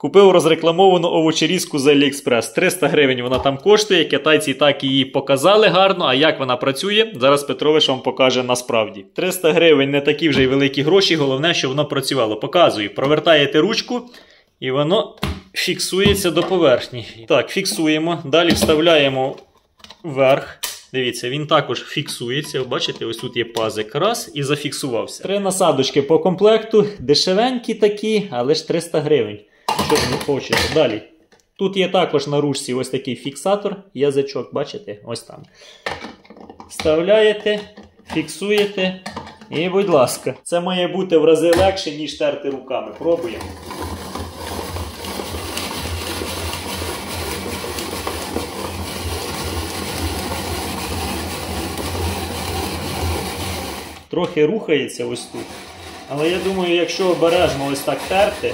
Купив розрекламовану овочерізку з AliExpress. 300 гривень вона там коштує, китайці так її показали гарно, а як вона працює, зараз Петрович вам покаже насправді. 300 гривень не такі вже й великі гроші, головне, що воно працювало. Показую, провертаєте ручку і воно фіксується до поверхні. Так, фіксуємо, далі вставляємо вверх. Дивіться, він також фіксується. Бачите, ось тут є пазик. Раз, і зафіксувався. 3 насадочки по комплекту. Дешевенькі такі, але ж 300 гривень. Що ви хочете. Далі. Тут є також на ручці ось такий фіксатор. Язичок, бачите? Ось там. Вставляєте, фіксуєте. І, будь ласка. Це має бути в рази легше, ніж терти руками. Пробуємо. Трохи рухається ось тут. Але я думаю, якщо обережно ось так терти,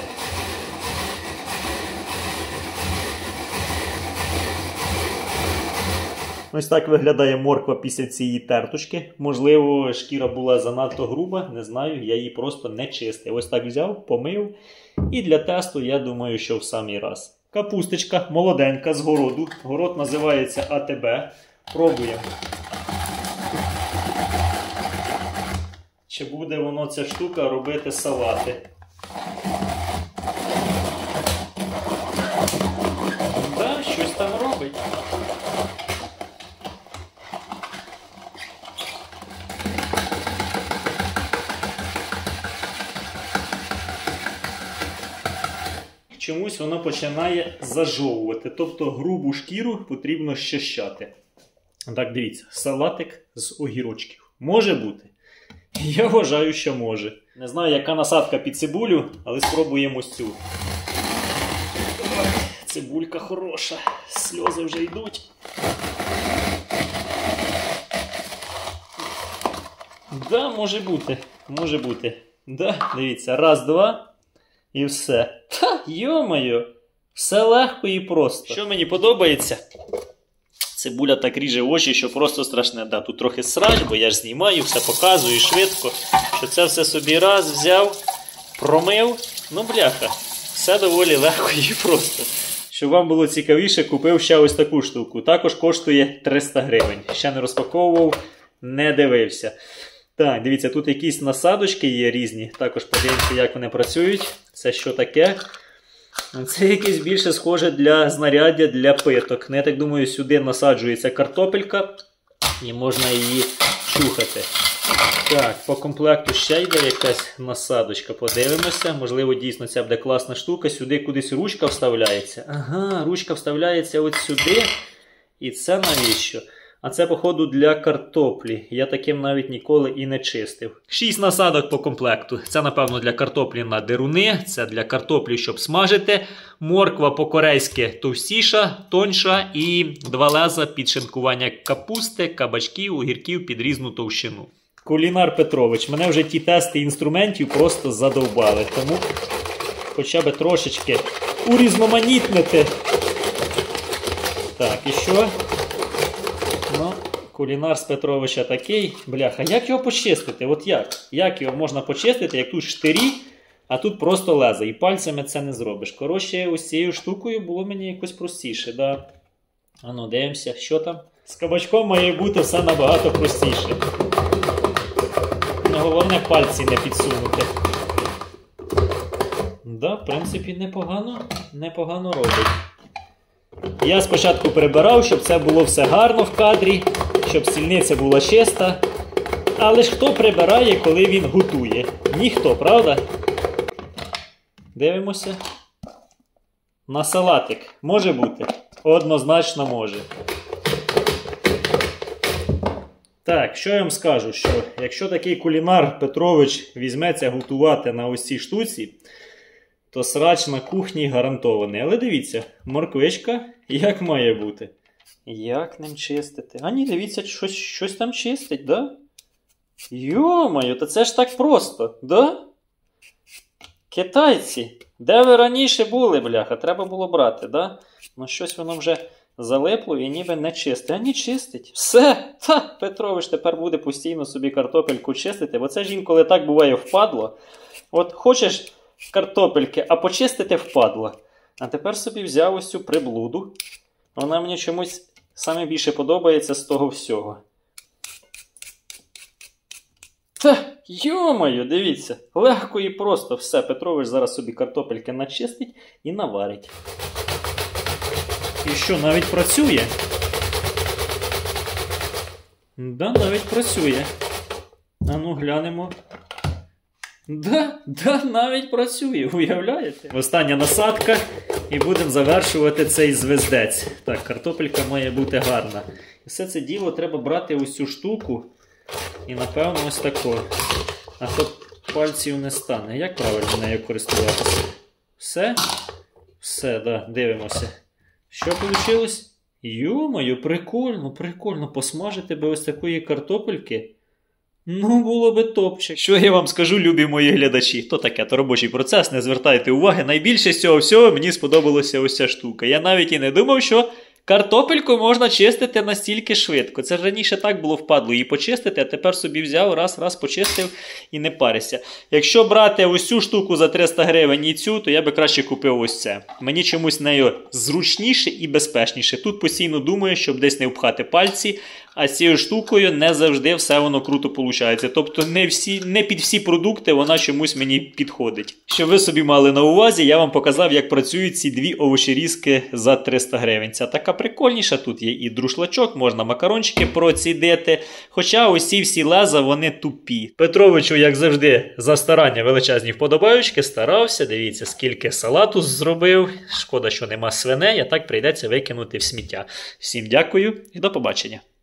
ось так виглядає морква після цієї тертушки. Можливо, шкіра була занадто груба, не знаю, я її просто не чистив. Ось так взяв, помив. І для тесту, я думаю, що в самий раз. Капусточка молоденька з городу. Город називається АТБ. Пробуємо. Чи буде воно, ця штука, робити салати? Так, щось там робить. Чомусь воно починає зажовувати, тобто грубу шкіру потрібно щищати. Так, дивіться, салатик з огірочків. Може бути? Я вважаю, що може. Не знаю, яка насадка під цибулю, але спробуємо ось цю. Цибулька хороша, сльози вже йдуть. Да, може бути, може бути. Да, дивіться, раз, два і все. Та, йо-моє, все легко і просто. Що мені подобається? Цибуля так ріже очі, що просто страшне. Да, тут трохи срач, бо я ж знімаю, все показую швидко. Що це все собі раз взяв, промив. Ну, бляха, все доволі легко і просто. Щоб вам було цікавіше, купив ще ось таку штуку. Також коштує 300 гривень. Ще не розпаковував, не дивився. Так, дивіться, тут якісь насадочки є різні. Також подивимося, як вони працюють. Це що таке? Це якесь більше схоже для знаряддя для питок. Я так думаю, сюди насаджується картопелька і можна її чухати. Так, по комплекту ще йде якась насадочка. Подивимося. Можливо, дійсно це буде класна штука. Сюди кудись ручка вставляється. Ага, ручка вставляється от сюди. І це навіщо? А це, походу, для картоплі. Я таким навіть ніколи і не чистив. 6 насадок по комплекту. Це, напевно, для картоплі на деруни. Це для картоплі, щоб смажити. Морква по-корейськи товстіша, тоньша. І 2 леза під шинкування капусти, кабачків, огірків під різну товщину. Кулінар Петрович, мене вже ті тести інструментів просто задовбали. Тому хоча б трошечки урізноманітнити. Так, і що? Ну, кулінар з Петровича такий. Бляха, як його почистити? От як? Як його можна почистити, як тут штирі, а тут просто леза. І пальцями це не зробиш. Коротше, ось цією штукою було мені якось простіше. Да? Ану, дивимося, що там. З кабачком має бути все набагато простіше. Головне пальці не підсунути. Да, в принципі, непогано робить. Я спочатку прибирав, щоб це було все гарно в кадрі, щоб стільниця була чиста. Але ж хто прибирає, коли він готує? Ніхто, правда? Дивимося. На салатик. Може бути? Однозначно може. Так, що я вам скажу, що якщо такий кулінар Петрович візьметься готувати на ось цій штуці, то срач на кухні гарантований. Але дивіться, морквичка як має бути. Як ним чистити? А ні, дивіться, щось там чистить, да? Йо-моє, та це ж так просто, да? Китайці, де ви раніше були, бляха? Треба було брати, да? Ну щось воно вже залипло і ніби не чистить. А ні, чистить. Все, та, Петрович тепер буде постійно собі картопельку чистити, бо це ж інколи так буває впадло. От хочеш картопельки, а почистити впадло. А тепер собі взяв ось цю приблуду. Вона мені чомусь саме більше подобається з того всього. Та, йо-моє, дивіться, легко і просто. Все, Петрович зараз собі картопельки начистить і наварить. І що, навіть працює? Да, навіть працює. А ну, глянемо. Да, навіть працює, уявляєте? Остання насадка і будемо завершувати цей звездець. Так, картопелька має бути гарна. І все це діло треба брати ось цю штуку і, напевно, ось таку. А то пальців не стане. Як правильно нею користуватися? Все? Все, да, дивимося. Що вийшло? Йо-моє, прикольно. Посмажити би ось такої картопельки. Ну, було би топчик. Що я вам скажу, любі мої глядачі? То таке, то робочий процес, не звертайте уваги. Найбільше з цього всього мені сподобалася ось ця штука. Я навіть і не думав, що картопельку можна чистити настільки швидко. Це ж раніше так було впадло її почистити, а тепер собі взяв, раз почистив і не парися. Якщо брати ось цю штуку за 300 гривень і цю, то я би краще купив ось це. Мені чомусь нею зручніше і безпечніше. Тут постійно думаю, щоб десь не впхати пальці, а з цією штукою не завжди все воно круто виходить. Тобто не під всі продукти вона чомусь мені підходить. Щоб ви собі мали на увазі, я вам показав, як працюють ці дві овочерізки за 300 гривень. Ця така прикольніша, тут є і друшлачок, можна макарончики процідити. Хоча ось ці всі леза, вони тупі. Петровичу, як завжди, за старання величезні вподобаючки, старався. Дивіться, скільки салату зробив. Шкода, що нема свиней, а так прийдеться викинути в сміття. Всім дякую і до побачення.